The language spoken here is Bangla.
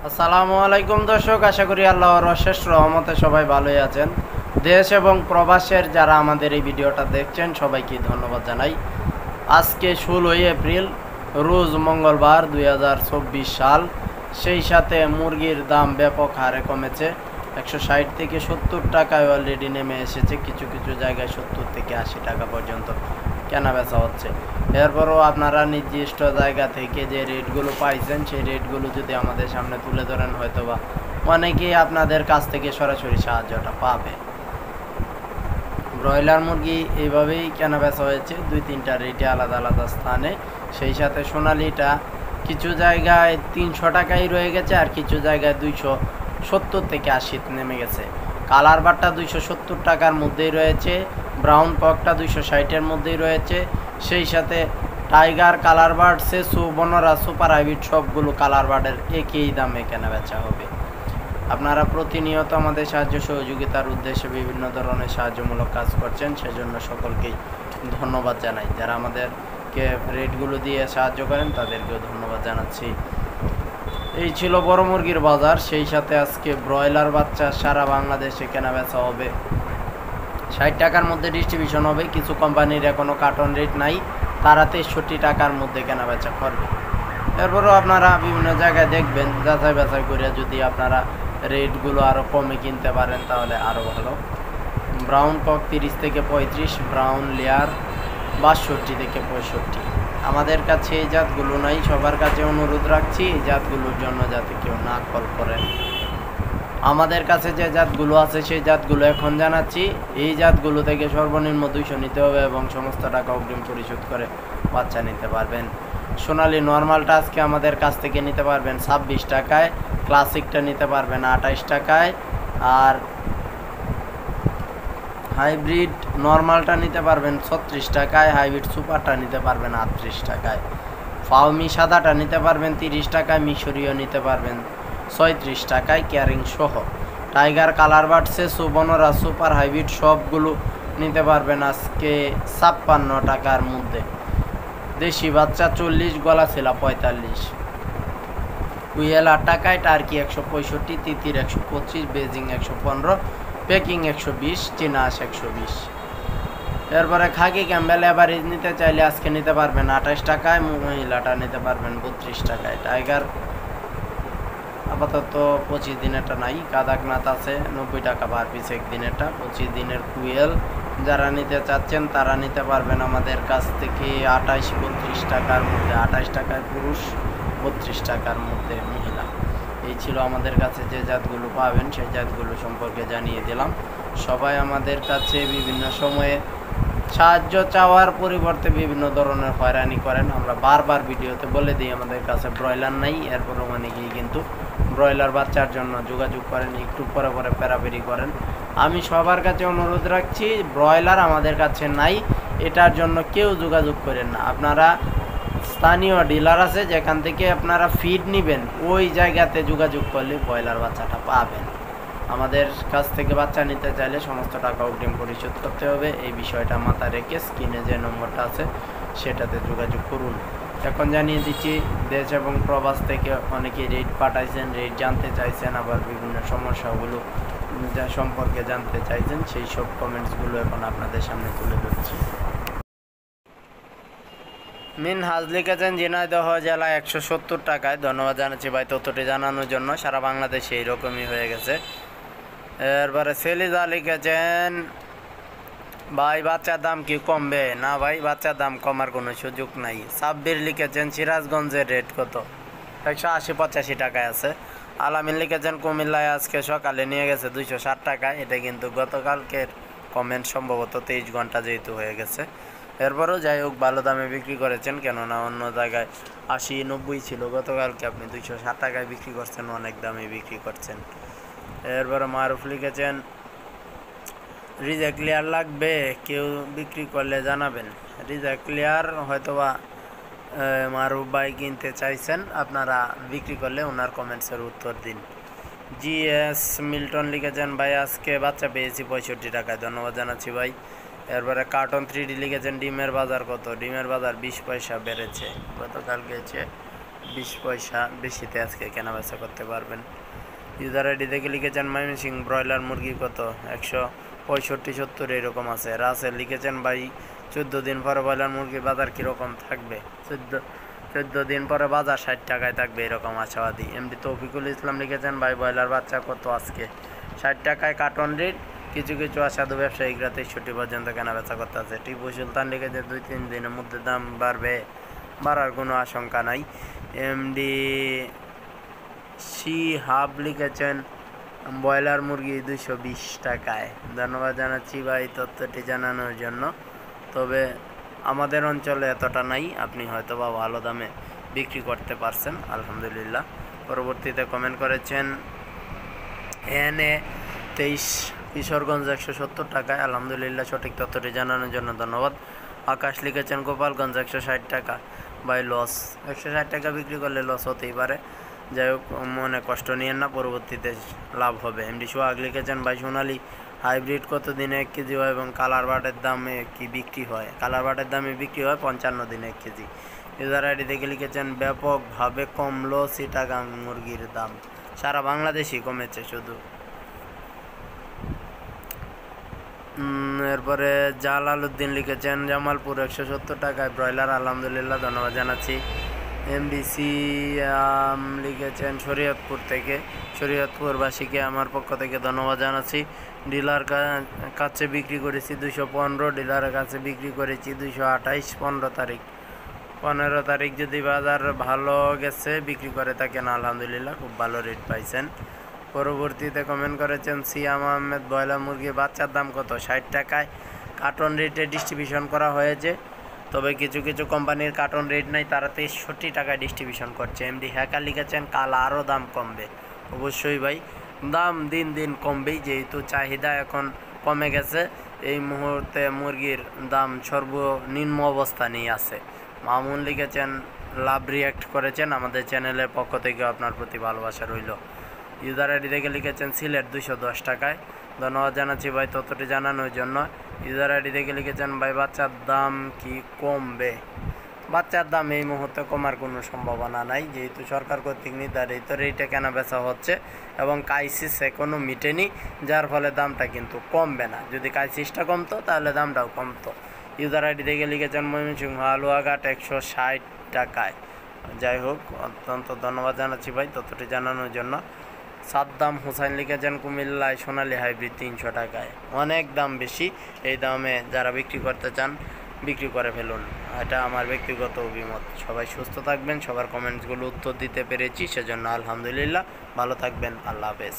আসসালামু আলাইকুম দর্শক, আশা করি আল্লাহর অশেষ রহমতে সবাই ভালোই আছেন। দেশ এবং প্রবাসের যারা আমাদের এই ভিডিওটা দেখছেন সবাইকে ধন্যবাদ জানাই। আজকে 16 এপ্রিল, রোজ মঙ্গলবার 2024 সাল। সেই সাথে মুরগির দাম ব্যাপক হারে কমেছে, 160 থেকে 70 টাকায় অলরেডি নেমে এসেছে। কিছু কিছু জায়গায় 70 থেকে 80 টাকা পর্যন্ত কেনা বেচা হচ্ছে। এরপরও আপনারা নির্দিষ্ট জায়গা থেকে যে রেটগুলো পাইছেন সেই রেটগুলো যদি আমাদের সামনে তুলে ধরেন, হয়তো বা অনেকেই আপনাদের কাছ থেকে সরাসরি সাহায্যটা পাবে। ব্রয়লার মুরগি এইভাবেই কেনা বেচা হয়েছে, 2-3টা রেটে আলাদা আলাদা স্থানে। সেই সাথে সোনালিটা কিছু জায়গায় 300 টাকাই রয়ে গেছে, আর কিছু জায়গায় 270 থেকে 80 নেমে গেছে। কালার বারটা 270 টাকার মধ্যেই রয়েছে, ব্রাউন পকটা 260-এর মধ্যেই রয়েছে। সেই সাথে টাইগার, কালার বার্ড, সেসু, বনরা, সুপার হাইব্রিড সবগুলো কালার বার্ডের একই দামে কেনা বেচা হবে। আপনারা প্রতিনিয়ত আমাদের সাহায্য সহযোগিতার উদ্দেশ্যে বিভিন্ন ধরনের সাহায্যমূলক কাজ করছেন, সেজন্য সকলকেই ধন্যবাদ জানাই। যারা আমাদেরকে রেটগুলো দিয়ে সাহায্য করেন তাদেরকেও ধন্যবাদ জানাচ্ছি। এই ছিল বড় মুরগির বাজার। সেই সাথে আজকে ব্রয়লার বাচ্চা সারা বাংলাদেশে কেনা বেচা হবে। 60 টাকার মধ্যে ডিস্ট্রিবিউশন হবে। কিছু কোম্পানির এখনও কার্টন রেট নাই, তারা 63 টাকার মধ্যে কেনা বেচা করবে। এরপরও আপনারা বিভিন্ন জায়গায় দেখবেন, যাচাই বাছাই করে যদি আপনারা রেটগুলো আরও কমে কিনতে পারেন তাহলে আরও ভালো। ব্রাউন কক 30 থেকে 35, ব্রাউন লেয়ার 62 থেকে 65। আমাদের কাছে এই জাতগুলো নাই, সবার কাছে অনুরোধ রাখছি এই জাতগুলোর জন্য যাতে কেউ না কল করেন। আমাদের কাছে যে জাতগুলো আছে সেই জাতগুলো এখন জানাচ্ছি। এই জাতগুলো থেকে সর্বনিম্ন 200 নিতে হবে এবং সমস্ত টাকা অগ্রিম পরিশোধ করে বাচ্চা নিতে পারবেন। সোনালি নর্মালটা আজকে আমাদের কাছ থেকে নিতে পারবেন 26 টাকায়, ক্লাসিকটা নিতে পারবেন 28 টাকায়, আর হাইব্রিড নর্মালটা নিতে পারবেন 36 টাকায়, হাইব্রিড সুপারটা নিতে পারবেন 38 টাকায়, ফাউমি সাদাটা নিতে পারবেন 30 টাকায়, মিশরীয় নিতে পারবেন 36 টাকায় ক্যারিং সহ। টাইগার, কালার বার্ড, সেসু, বনরা, সুপার হাইব্রিড সবগুলো নিতে পারবেন আজকে 56 টাকার মধ্যে। দেশি বাচ্চা 40, গলা ছিলা 45, কুইয়েল 8 টাকায়, টার্কি 165, তিতির 125, বেজিং 115, পেকিং 120, চীনা 120। এরপরে খাকি ক্যাম্বেল এভারেজ নিতে চাইলে আজকে নিতে পারবেন 28 টাকায়, মহিলাটা নিতে পারবেন 32 টাকায়। টাইগার আপাতত 25 দিনেরটা নাই, কাদাকনাথ আছে 90 টাকা পার পিস একদিনেরটা। 25 দিনের কুয়েল যারা নিতে চাচ্ছেন তারা নিতে পারবেন আমাদের কাছ থেকে 28-32 টাকার মধ্যে। 28 টাকায় পুরুষ, 32 টাকার মধ্যে মহিলা। এই ছিল আমাদের কাছে যে জাতগুলো পাবেন, সেই জাতগুলো সম্পর্কে জানিয়ে দিলাম। সবাই আমাদের কাছে বিভিন্ন সময়ে সাহায্য চাওয়ার পরিবর্তে বিভিন্ন ধরনের হয়রানি করেন। আমরা বারবার ভিডিওতে বলে দিই আমাদের কাছে ব্রয়লার নাই, এরপরও অনেকেই কিন্তু ব্রয়লার বাচ্চার জন্য যোগাযোগ করেন, একটু পরে পরে পেরাপেরি করেন। আমি সবার কাছে অনুরোধ রাখছি, ব্রয়লার আমাদের কাছে নাই এটার জন্য কেউ যোগাযোগ করেন না। আপনারা স্থানীয় ডিলার আছে যেখান থেকে আপনারা ফিড নেবেন, ওই জায়গাতে যোগাযোগ করলে ব্রয়লার বাচ্চাটা পাবেন। আমাদের কাছ থেকে বাচ্চা নিতে চাইলে সমস্ত টাকা অগ্রিম পরিশোধ করতে হবে। এই বিষয়টা মাথায় রেখে স্ক্রিনে যে নম্বরটা আছে সেটাতে যোগাযোগ করুন। এখন জানিয়ে দিচ্ছি, দেশ এবং প্রবাস থেকে অনেকেই রেট পাঠাইছেন, রেট জানতে চাইছেন, আবার বিভিন্ন সমস্যাগুলো যা সম্পর্কে জানতে চাইছেন, সেই সব কমেন্টসগুলো এখন আপনাদের সামনে তুলে ধরছি। মিনহাজ লিখেছেন ঝিনাইদহ জেলায় 170 টাকায়। ধন্যবাদ জানাচ্ছি ভাই তথ্যটি জানানোর জন্য। সারা বাংলাদেশে এইরকমই হয়ে গেছে। এরপরে সেলিজা লিখেছেন ভাই বাচ্চার দাম কি কমবে? না ভাই, বাচ্চার দাম কমার কোনো সুযোগ নাই। সাব্বির লিখেছেন সিরাজগঞ্জের রেট কত? 180-85 টাকায় আছে। আলামিন লিখেছেন কুমিল্লায় আজকে সকালে নিয়ে গেছে 260 টাকায়। এটা কিন্তু গতকালকের কমেন্ট, সম্ভবত 23 ঘন্টা যেহেতু হয়ে গেছে। এরপরও যাই হোক, ভালো দামে বিক্রি করেছেন, কেননা অন্য জায়গায় 80-90 ছিল, গতকালকে আপনি 260 টাকায় বিক্রি করছেন, অনেক দামে বিক্রি করছেন। এরপরে মারুফ লিখেছেন রিজা ক্লিয়ার লাগবে, কেউ বিক্রি করলে জানাবেন। রিজা ক্লিয়ার হয়তোবা মারুফ ভাই কিনতে চাইছেন, আপনারা বিক্রি করলে ওনার কমেন্টসের উত্তর দিন। জিএস মিল্টন লিখেছেন ভাই আজকে বাচ্চা পেয়েছি 65 টাকায়। ধন্যবাদ জানাচ্ছি ভাই। এরপরে কার্টন 3D লিখেছেন ডিমের বাজার কত? ডিমের বাজার 20 পয়সা বেড়েছে, গতকালকে 20 পয়সা বেশিতে আজকে কেনাবেচা করতে পারবেন। ইউজার আইডি থেকে লিখেছেন ময়মনসিংহ ব্রয়লার মুরগি কত 165-70 এরকম আছে। রাসেল লিখেছেন ভাই 14 দিন পরে ব্রয়লার মুরগির বাজার কীরকম থাকবে? 14 দিন পরে বাজার 60 টাকায় থাকবে এরকম আশাবাদী। এমডি তৌফিকুল ইসলাম লিখেছেন ভাই ব্রয়লার বাচ্চা কত আজকে? 60 টাকায় কার্টন রেট। কিছু কিছু অসাধু ব্যবসায়িকরা 63 পর্যন্ত কেনাবেচা করতে আছে। টিপু সুলতান লিখেছে 2-3 দিনের মধ্যে দাম বাড়ার কোনো আশঙ্কা নাই। এমডি হাব লিখেছেন ব্রয়লার মুরগি 220 টাকায়। ধন্যবাদ জানাচ্ছি ভাই তথ্যটি জানানোর জন্য। তবে আমাদের অঞ্চলে এতটা নাই, আপনি হয়তো বা ভালো দামে বিক্রি করতে পারছেন, আলহামদুলিল্লাহ। পরবর্তীতে কমেন্ট করেছেন NA23 কিশোরগঞ্জ 170 টাকায়, আলহামদুলিল্লাহ। সঠিক তথ্যটি জানানোর জন্য ধন্যবাদ। আকাশ লিখেছেন গোপালগঞ্জ 160 টাকা। বাই লস, 160 টাকা বিক্রি করলে লস হতেই পারে, যাই হোক মনে কষ্ট নিয়েন না, পরবর্তীতে লাভ হবে। এমডি সোহাগ লিখেছেন ভাই সোনালি হাইব্রিড কত দিনে 1 কেজি হয় এবং কালার বাটের দামে কি বিক্রি হয়? কালার বাটের দামে বিক্রি হয় 55 দিনে 1 কেজি। ইউজার আইডি থেকে লিখেছেন ব্যাপকভাবে কমলো চিটাগাং মুরগির দাম, সারা বাংলাদেশই কমেছে শুধু। এরপরে জালাল উদ্দিন লিখেছেন জামালপুর 170 টাকায় ব্রয়লার, আলহামদুলিল্লাহ, ধন্যবাদ জানাচ্ছি। এমবিসি লিখেছেন শরীয়তপুর থেকে, শরীয়তপুরবাসীকে আমার পক্ষ থেকে ধন্যবাদ জানাচ্ছি। ডিলার কাছে বিক্রি করেছি 215, ডিলারের কাছে বিক্রি করেছি 228। 15 তারিখ যদি বাজার ভালো গেছে বিক্রি করে থাকেন, আলহামদুলিল্লাহ, খুব ভালো রেট পাইছেন। পরবর্তীতে কমেন্ট করেছেন সিয়াম আহমেদ ব্রয়লার মুরগির বাচ্চার দাম কত? 60 টাকায় কার্টন রেটে ডিস্ট্রিবিউশন করা হয়েছে, তবে কিছু কিছু কোম্পানির কার্টন রেট নাই, তারা 63 টাকায় ডিস্ট্রিবিউশন করছে। এমডি হ্যাকার লিখেছেন কাল আরও দাম কমবে। অবশ্যই ভাই, দাম দিন দিন কমবেই, যেহেতু চাহিদা এখন কমে গেছে। এই মুহূর্তে মুরগির দাম সর্বনিম্ন অবস্থানেই আছে। মামুন লিখেছেন লাভ রিয়াক্ট করেছেন, আমাদের চ্যানেলের পক্ষ থেকে আপনার প্রতি ভালোবাসা রইল। ইউজার আইডি থেকে লিখেছেন সিলেট 210 টাকায়, ধন্যবাদ জানাচ্ছি ভাই তথ্যটি জানানোর জন্য। ইউজার আইডি থেকে লিখেছেন ভাই বাচ্চার দাম কি কমবে? বাচ্চার দাম এই মুহূর্তে কমার কোনো সম্ভাবনা নাই, যেহেতু সরকার কর্তৃক নির্ধারিত রেটে কেনা বেচা হচ্ছে এবং ক্রাইসিস এখনও মিটেনি, যার ফলে দামটা কিন্তু কমবে না। যদি ক্রাইসিসটা কমতো তাহলে দামটাও কমতো। ইউজার আইডি থেকে লিখেছেন ময়মনসিংহ হালুয়াঘাট 160 টাকায়। যাই হোক, অত্যন্ত ধন্যবাদ জানাচ্ছি ভাই তথ্যটি জানানোর জন্য। সাদ্দাম হোসেন লিখেছেন কুমিল্লায় সোনালী হাইব্রিড 300 টাকায়, অনেক দাম বেশি। এই দামে যারা বিক্রি করতে চান বিক্রি করে ফেলুন, এটা আমার ব্যক্তিগত অভিমত। সবাই সুস্থ থাকবেন, সবার কমেন্টসগুলো উত্তর দিতে পেরেছি সেজন্য আলহামদুলিল্লাহ। ভালো থাকবেন, আল্লাহ হাফেজ।